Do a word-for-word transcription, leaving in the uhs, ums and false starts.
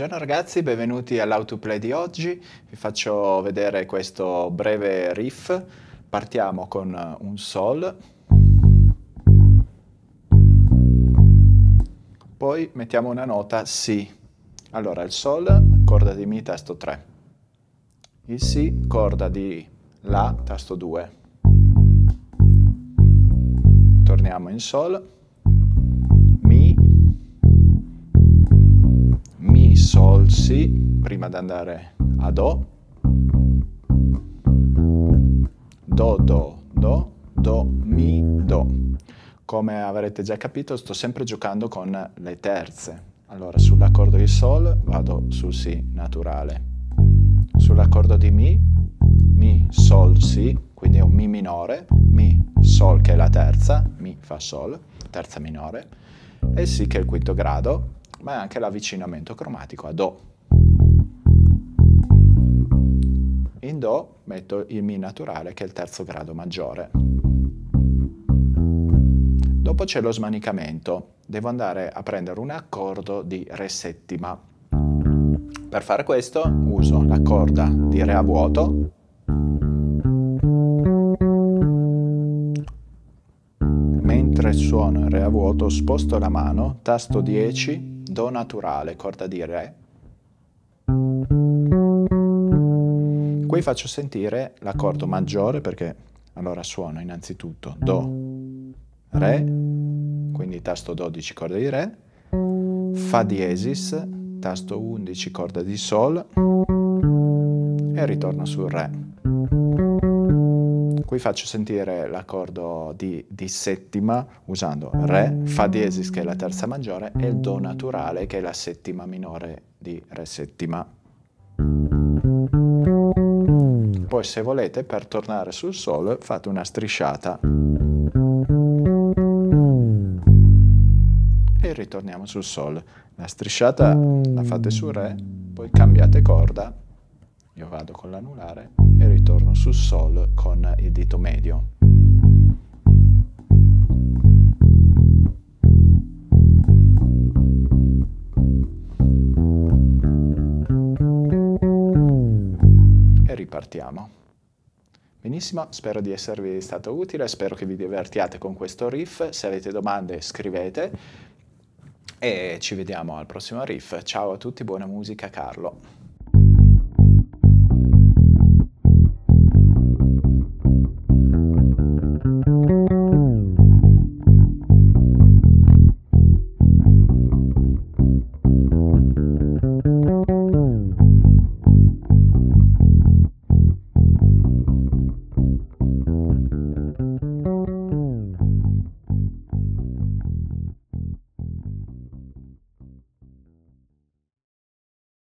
Buongiorno ragazzi, benvenuti all'How to Play di oggi. Vi faccio vedere questo breve riff. Partiamo con un Sol, poi mettiamo una nota Si. Allora il Sol, corda di Mi, tasto tre. Il Si, corda di La, tasto due. Torniamo in Sol, Mi, Mi, Sol, Si, prima di andare a Do, Do, Do, Do, Do, Mi, Do. Come avrete già capito, sto sempre giocando con le terze. Allora, sull'accordo di Sol vado sul Si naturale. Sull'accordo di Mi, Mi, Sol, Si, quindi è un Mi minore, Mi, Sol che è la terza, Mi fa Sol, terza minore, e Si che è il quinto grado, ma è anche l'avvicinamento cromatico a Do. In Do metto il Mi naturale che è il terzo grado maggiore. Dopo c'è lo smanicamento, devo andare a prendere un accordo di Re settima. Per fare questo uso la corda di Re a vuoto, mentre suono Re a vuoto sposto la mano, tasto dieci, Do naturale, corda di Re. Qui faccio sentire l'accordo maggiore perché allora suono innanzitutto Do, Re, quindi tasto dodici, corda di Re, Fa diesis, tasto undici, corda di Sol e ritorno sul Re. Qui faccio sentire l'accordo di, di settima usando Re, Fa diesis che è la terza maggiore e il Do naturale che è la settima minore di Re settima. Poi se volete per tornare sul Sol fate una strisciata e ritorniamo sul Sol. La strisciata la fate su Re, poi cambiate corda, io vado con l'anulare e ritorno sul Sol con il dito medio. E ripartiamo. Benissimo, spero di esservi stato utile, spero che vi divertiate con questo riff. Se avete domande scrivete e ci vediamo al prossimo riff. Ciao a tutti, buona musica, Carlo.